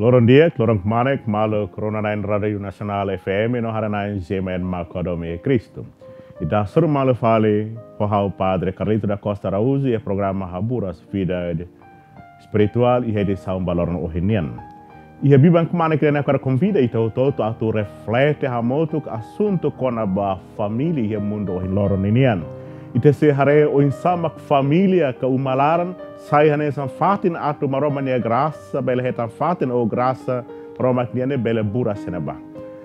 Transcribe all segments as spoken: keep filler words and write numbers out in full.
Lorong dia, lorong manek, malo Corona nine Radio Nasional F M no haranain Gemen Macadome Cristo. Ita sur malo fale, pohau Padre Carlito da Costa Araújo e programa Haburas Vida Espiritual e rede São Balorno Ohinian. E a Bíblia que manek na cara convida ita o toto a tu reflete hamoto assunto com a família e o mundo Ohiloronian. Ita se hare o insamak família ka umalaran sai hane san fatin atu maroma nia graça bela hetan fatin o graça maroma niane bela bura senaba.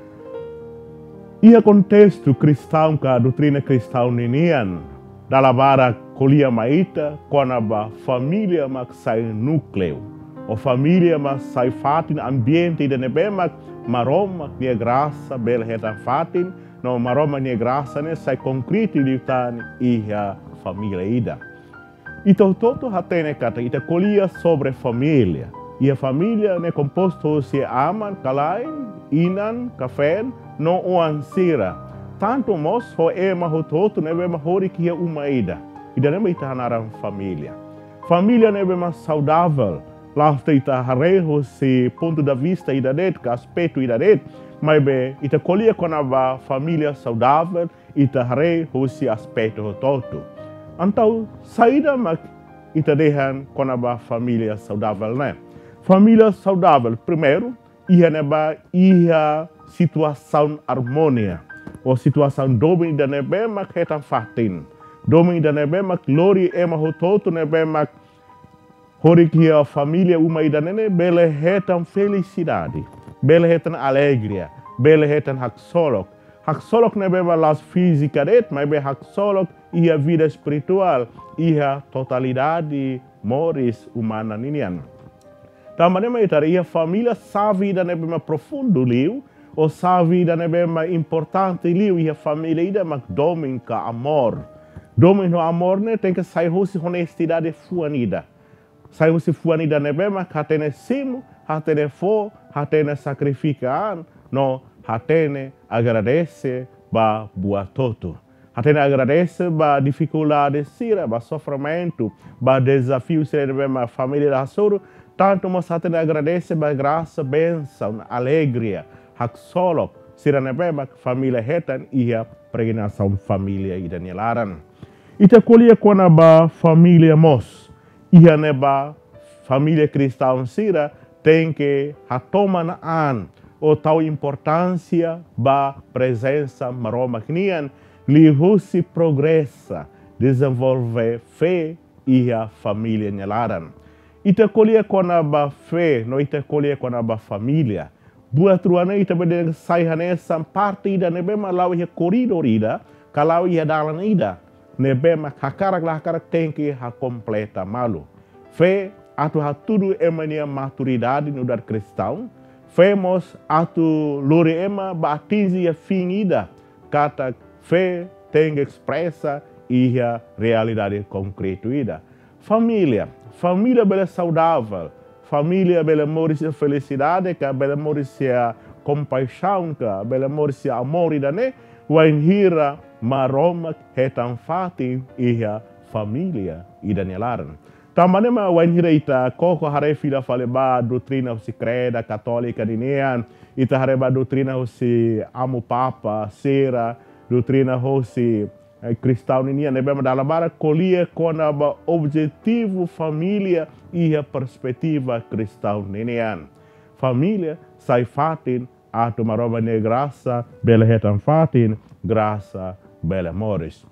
Ia contexto cristão ka doutrina cristão ninian dalabara colia maita konaba família mak sai núcleo o família mak sai fatin ambiente de nebemak maroma nia graça bela hetan fatin no maroma nia graça ne sai concreto ditani ia família ida. Então, todo hatene kata ita colia sobre família. E a família é composto se aman, kalai, inan, café, no uansira. Tanto mos ho ema ho toto nebe ma hori que é uma ida. Ida nebe ita hanaram família. Família nebe ma saudável. Lafta ita hareho se ponto da vista ida det, ka aspecto ida det. Mas be ita colia com a família saudável, ita hareho se aspecto ho toto. Então, saída mak ita dehan com a família saudável, né? Família saudável, primeiro, ia neba ia situação harmonia, ou situação domin da nebe mak hetan fatin, domin da nebe mak lori ema hototo nebe mak hori que a família uma ida nene bele hetan felicidade, bele hetan alegria, bele hetan haksolok. Haksolok nebe las física det, mas be haksolok ia vida espiritual, ia totalidade moris humana ninian. Também me tar ia família sa vida nebe ma profundo liu, ou sa vida nebe ma importante liu, ia família ida mak domin ka amor. Domin no amor ne tem que sair hosi honestidade fuanida. Sair hosi fuanida nebe ma hatene simu, hatene fo, hatene sacrificar, no hatene agradece ba buat toto. Hatene agradece ba dificuldade sira, ba sofrimento, ba desafio sira ba família da soro, tanto mas hatene agradece ba graça, bênção, alegria, haksolok, sira nebe ba família hetan ia pregnação família ida nilaran. Ita colia kona ba família mos, ia neba família cristã sira tem que hatoma na an o tal importância ba presença maroma knian li husi progressa desenvolve fé e a família nelaran. Ita colia kona ba fé, no ita colia kona ba família. Buat ruana ita bede sai hanesa parte ida nebema lau ia corridor ida, kalau ia dalan ida. Nebema hakarak lah hakarak tem que ha completa malu. Fé atu ha tudo emania maturidade no dar cristão. Femos atu lori ema ba atingi a finida. Kata fé tem que expressa e a realidade concreta ida. Família, família bela saudável, família bela morissia felicidade, que bela morissia compaixão, que bela morissia amor ida ne, wain hira maroma hetan fati e a família ida nelaran. Também ma wain hira ita koko hare fila fale ba doutrina si creda católica dinean, ita hare ba doutrina si amo papa, sera, doutrina si eh, cristão dinean, nebe ma dalabara colia com a objetivo família e a perspectiva cristão dinean. Família sai fatin atu maroma ne graça, bela hetan fatin, graça, bela moris.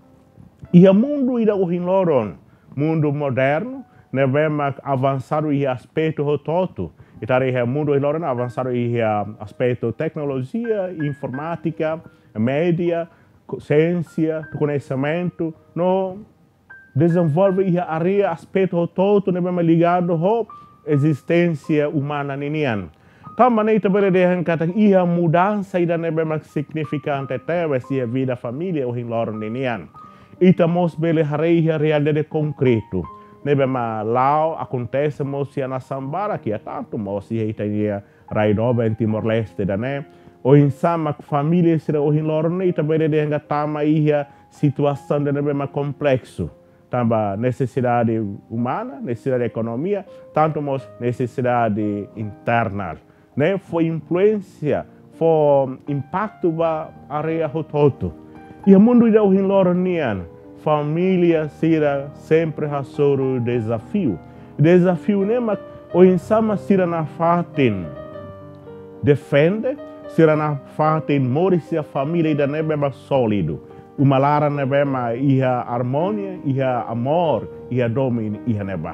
E o mundo ida o hinloron, mundo moderno, nebe mak avançado e aspecto rototo. Itari é mundo hinloron avançado e aspecto tecnologia, informática, média, ciência, conhecimento, no desenvolve e área aspecto rototo nebe mak ligado ho existência humana ninian. Também ita bele dehan kata ia mudança ida nebe mak significante teve se a vida família o hinloron ninian. Ita mos bele hareia realidade concreto. Nebe ma lao acontece mos ia na sambara que é tanto mos ia ita ia raidoba em Timor-Leste da ne. O insama família sira o hinloron ita bele dehan tama ia situação de nebe ma complexo. Tamba necessidade humana, necessidade economia, tanto mos necessidade interna. né? Foi influência, foi impacto ba area hototo. E o mundo da Uhinloronian, família será sempre a soro desafio. Desafio né, mas o insama será na fatin defende, será na fatin moris a família da nebe sólido. Uma lara nebe ma iha harmonia, iha amor, iha domínio, iha neba.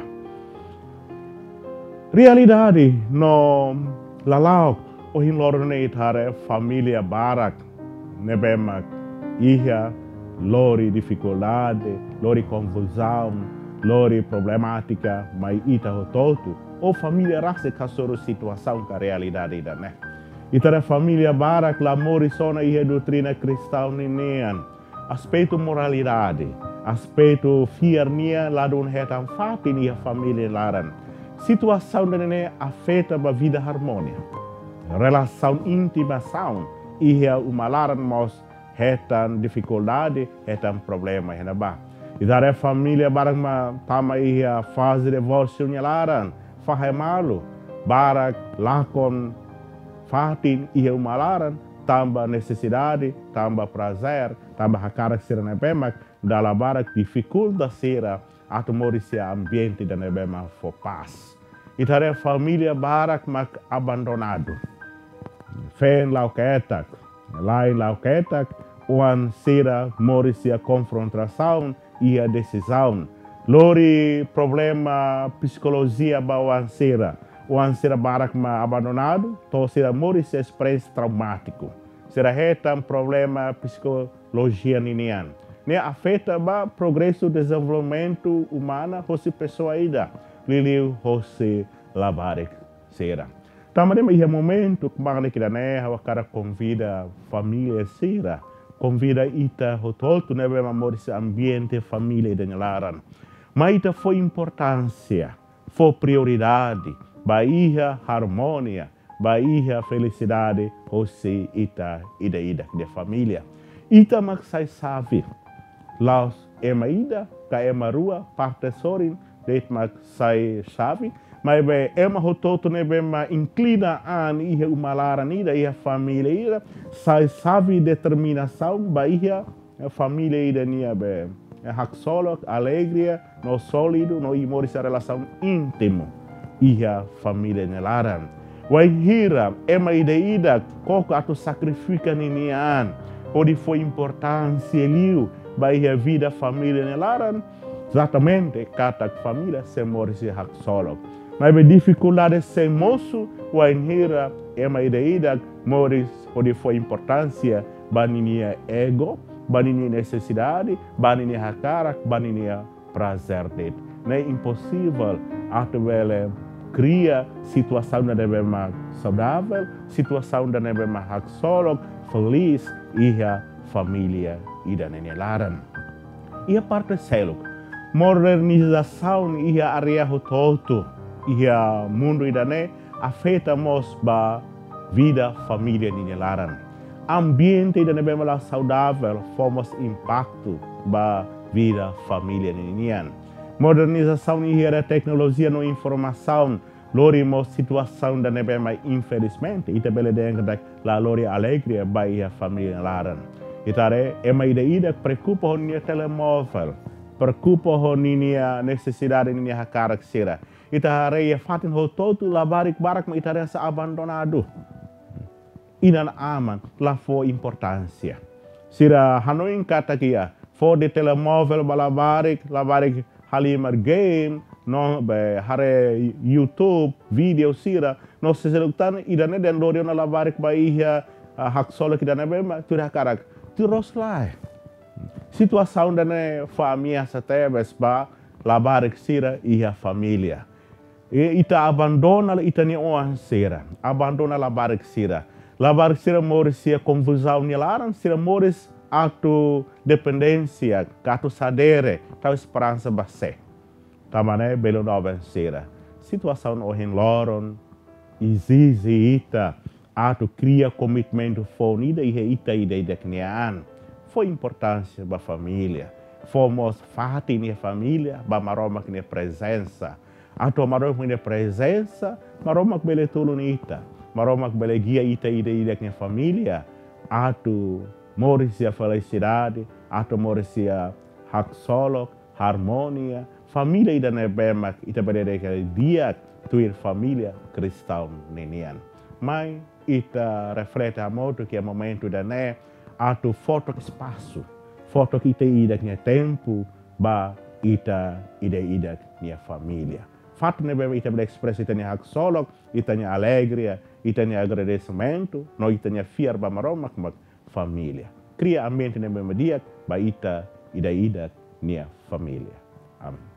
Realidade no lalau o Uhinlorone tare família barak nebe ma iha lori dificuldade, lori confusão, lori problemática, mas ita hototo, ou família raça kasoro situação com a realidade da né. Ita família barak la morisona e doutrina cristã ninean, aspecto moralidade, aspecto fiernia lá do retam fatin e a família laran. Situação da né afeta a vida harmonia, relação intimação e a uma laran mos hetan dificuldade, hetan problema henaba. Idare família barak ma tama ia fase de divórcio nyalaran, fahai malu, barak lakon fatin ia umalaran, tamba necessidade, tamba prazer, tamba hakarak sira nebemak, dala barak dificulta sira atu morisia ambiente da nebema for paz. Idare família barak mak abandonado. Fen lauketak, lain lauketak, uan sira morisia confrontação e a decisão. Lori problema psicologia ba uan sira. Uan sira barak ma abandonado, to sira morisia express traumático. Sira retam problema psicologia ninian. Ne afeta ba progresso desenvolvimento humana hosi pessoa ida. Liliu hosi labarik sira. Tamadema ia momento que magna que né, a cara convida família sira, convida ita hototo né, bem amor esse ambiente família de laran. Mas ita foi importância, foi prioridade, bahia harmonia, bahia felicidade, você ita ida ida de família. Ita mak sai sabe, laos ema ida, ka ema rua, parte sorin, det mak sai sabe. Mas bem, é uma rototo né bem ma inclina an ia uma lara nida ia família ida sai sabe determinação bahia a família ida nia bem é haxolog alegria no sólido no imor essa relação íntimo ia família nelaran vai hira é uma ida ida coco ato sacrifica ninian onde foi importância liu bahia vida família nelaran exatamente kata família se morse haxolog. Mas a dificuldade sem moço, o anhira é uma ideia moris onde foi importância, baninia ego, baninia necessidade, baninia hakarak, baninia prazer dele. Não é impossível atuar cria situação da nebema saudável, situação da nebema haxolog, feliz e a família e da nenelaran. E a parte seluk, modernização e a área hototo. E o mundo idane afeta mos ba vida família ninelaran. Ambiente idane bemala saudável fomos impacto ba vida família ninian. Modernização e a tecnologia no informação lorimos situação da nebema infelizmente ita bele denga la lori alegria ba a família laran. Itare é uma ideia que preocupa o nia telemóvel, preocupa o nia necessidade nia hakarak sira. Ita hareia fatin hototu la barik barak ma ita resa abandonado. Inan aman la fo importância. Sira hanoin kata kia fo de telemóvel bala barik la barik halimar game no be hare YouTube video sira no se seluktan idane den lorio na la barik ba ia haksolo kidane be ma tu karak tu roslai. Situação dane família satebes ba la barik sira ia família. E ita abandona ita ni oan sira, abandona la barik sira. La barik sira morisia confusão ni laran sira moris atu dependência, atu sadere, tal esperança base. Tamane belo nova sira. Situação o hen loron, exige ita atu cria commitmento fonida e ita ideia de knian. Foi importância ba família. Fomos fati ni família, ba maroma kne presença. Atau maroma kne presença, maroma kbele tulunita. maromak belegia ita ida idaknya família, atu morisia felicidade, atu morisia hak solok, harmonia, família ida nebemak ita bereka dia tuir família cristão nenian. Mas ita reflete a modo que é momento da né, atu foto espaço, foto que ita idaknya tempo, ba ita ida idak nia família. Fato ne bem ita expressa ita nia hak solok, ita nia alegria, ita nia agradecimento, no ita nia fiar ba maromak mak família. Cria ambiente ne bem dia ba ita ida idak nia família. Amin.